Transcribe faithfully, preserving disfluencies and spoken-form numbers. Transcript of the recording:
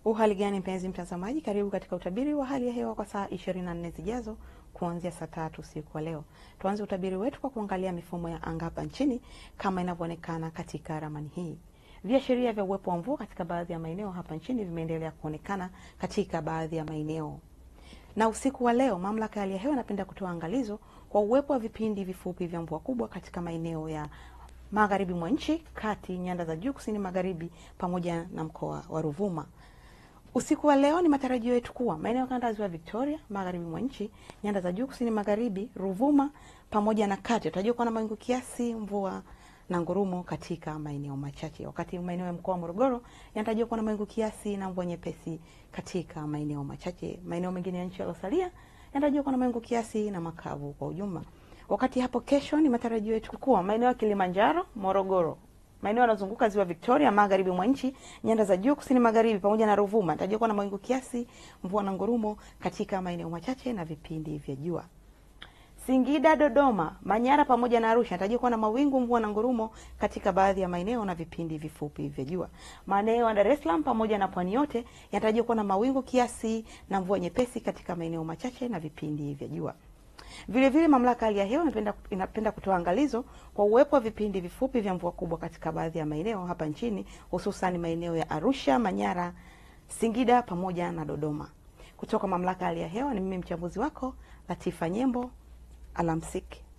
Uhali gani mpenzi mtazamaji, karibu katika utabiri wa hali ya hewa kwa saa ishirini na nne zijazo kuanzia saa tatu usiku wa leo. Tuanze utabiri wetu kwa kuangalia mifumo ya anga hapa nchini kama inavyoonekana katika ramani hii. Viashiria vya uwepo wa mvua katika baadhi ya maeneo hapa nchini vimeendelea kuonekana katika baadhi ya maeneo. Na usiku wa leo, mamlaka ya hali ya hewa inapenda kutoa angalizo kwa uwepo wa vipindi vifupi vya mvua kubwa katika maeneo ya magharibi mwa nchi, kati, nyanda za juu kusini magharibi pamoja na mkoa wa Ruvuma. Usiku wa leo ni matarajio yetu kuwa maeneo ya kanda ya Ziwa Victoria, magharibi mwa nchi, nyanda za juu kusini magharibi, Ruvuma pamoja na kati tutajua kuwa na mawingu kiasi, mvua na ngurumo katika maeneo machache. Wakati maeneo ya mkoa wa Morogoro yanatarajiwa kuwa na mawingu kiasi na mvua nyepesi katika maeneo machache. Maeneo mengine ya nchi yaliyosalia yanatarajiwa kuwa na mawingu kiasi na makavu kwa ujumla. Wakati hapo kesho ni matarajio yetu kuwa maeneo ya Kilimanjaro, Morogoro, maeneo yanazunguka Ziwa Victoria, magharibi mwa nchi, nyanda za juu kusini magharibi pamoja na Ruvuma yanatarajiwa kuwa na mawingu kiasi, mvua na ngurumo katika maeneo machache na vipindi vya jua. Singida, Dodoma, Manyara pamoja na Arusha yanatarajiwa kuwa na mawingu, mvua na ngurumo katika baadhi ya maeneo na vipindi vifupi vya jua. Maeneo ya Dar es Salaam pamoja na Pwani yote yanatarajiwa kuwa na mawingu kiasi na mvua nyepesi katika maeneo machache na vipindi vya jua. Vile vile mamlaka ya hali ya hewa inapenda, inapenda kutoa angalizo kwa uwepo wa vipindi vifupi vya mvua kubwa katika baadhi ya maeneo hapa nchini, hususan maeneo ya Arusha, Manyara, Singida pamoja na Dodoma. Kutoka mamlaka ya hali ya hewa ni mimi mchambuzi wako Latifa Nyembo. Alamsiki.